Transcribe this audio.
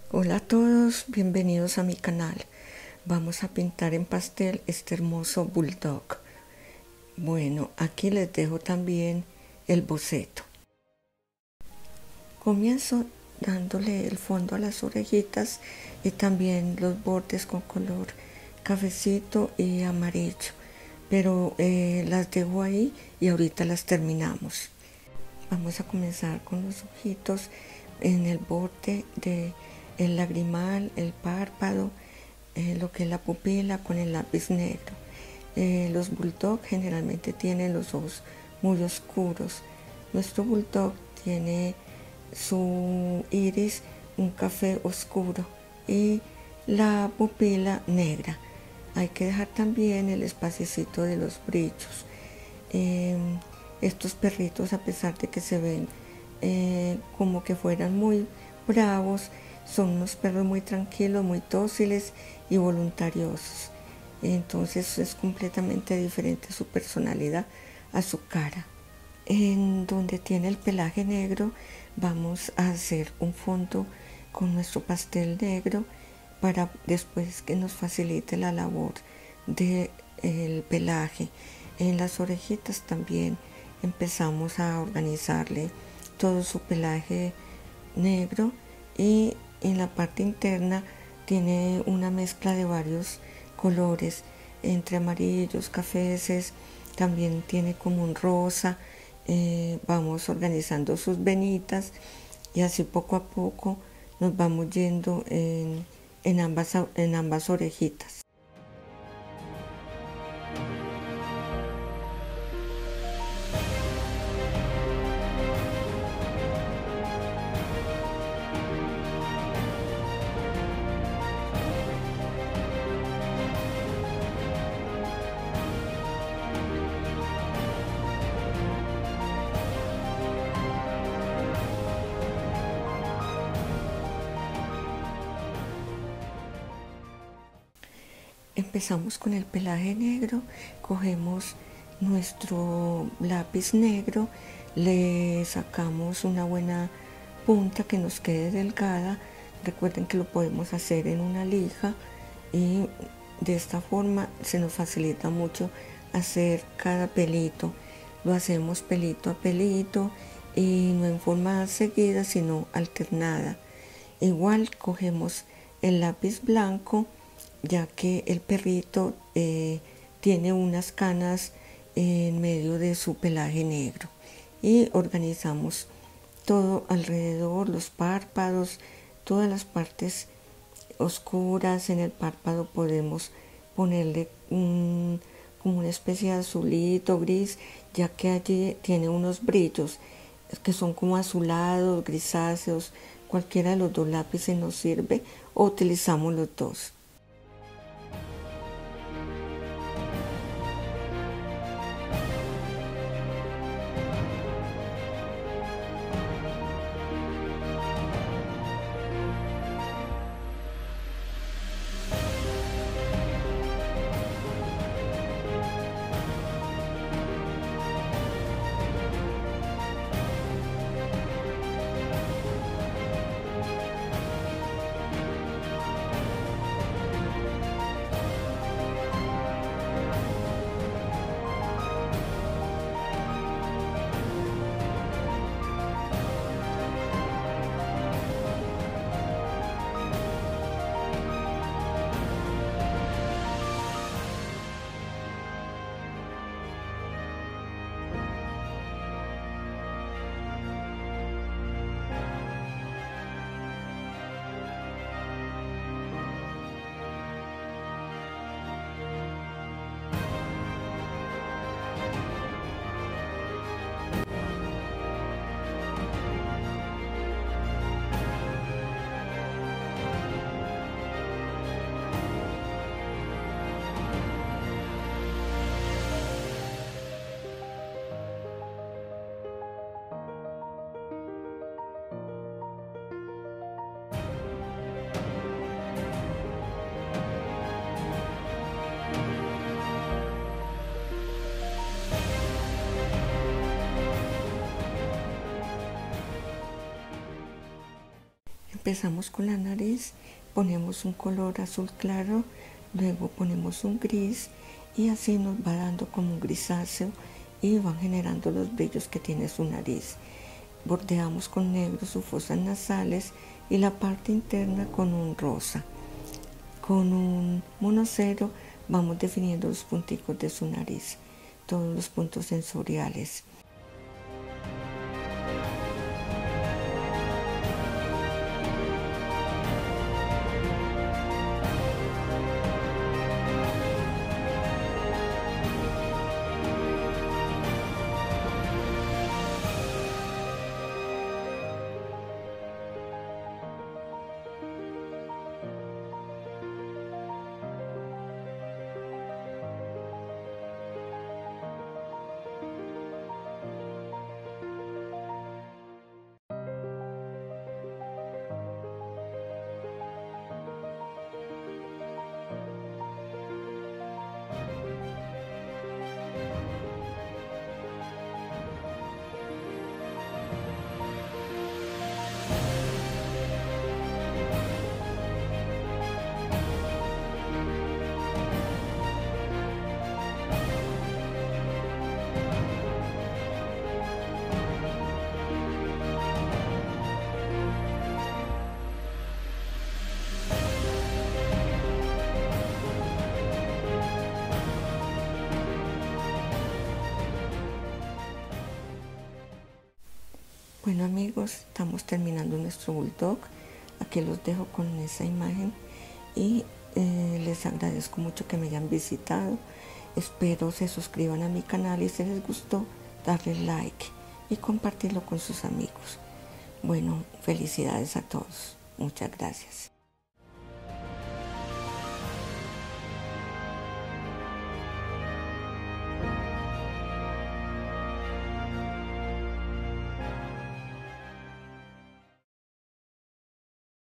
Hola a todos, bienvenidos a mi canal. Vamos a pintar en pastel este hermoso bulldog. Bueno, aquí les dejo también el boceto. Comienzo dándole el fondo a las orejitas y también los bordes con color cafecito y amarillo, pero las dejo ahí y ahorita las terminamos. Vamos a comenzar con los ojitos en el borde de el lagrimal, el párpado, lo que es la pupila con el lápiz negro. Los bulldog generalmente tienen los ojos muy oscuros. Nuestro bulldog tiene su iris un café oscuro y la pupila negra. Hay que dejar también el espacito de los brillos. Estos perritos, a pesar de que se ven como que fueran muy bravos, son unos perros muy tranquilos, muy dóciles y voluntariosos. Entonces es completamente diferente su personalidad a su cara. En donde tiene el pelaje negro vamos a hacer un fondo con nuestro pastel negro para después que nos facilite la labor del pelaje. En las orejitas también empezamos a organizarle todo su pelaje negro y en la parte interna tiene una mezcla de varios colores entre amarillos, cafeces, también tiene como un rosa. Vamos organizando sus venitas y así poco a poco nos vamos yendo en ambas orejitas. Empezamos con el pelaje negro, cogemos nuestro lápiz negro, le sacamos una buena punta que nos quede delgada. Recuerden que lo podemos hacer en una lija y de esta forma se nos facilita mucho hacer cada pelito. Lo hacemos pelito a pelito y no en forma seguida sino alternada. Igual cogemos el lápiz blanco, ya que el perrito tiene unas canas en medio de su pelaje negro, y organizamos todo alrededor, los párpados, todas las partes oscuras. En el párpado podemos ponerle como una especie de azulito gris, ya que allí tiene unos brillos que son como azulados, grisáceos. Cualquiera de los dos lápices nos sirve o utilizamos los dos. empezamos con la nariz, ponemos un color azul claro, luego ponemos un gris y así nos va dando como un grisáceo y van generando los brillos que tiene su nariz. Bordeamos con negro sus fosas nasales y la parte interna con un rosa. Con un monocero vamos definiendo los punticos de su nariz, todos los puntos sensoriales. Bueno amigos, estamos terminando nuestro bulldog. Aquí los dejo con esa imagen y les agradezco mucho que me hayan visitado. Espero se suscriban a mi canal y si les gustó, darle like y compartirlo con sus amigos. Bueno, felicidades a todos. Muchas gracias.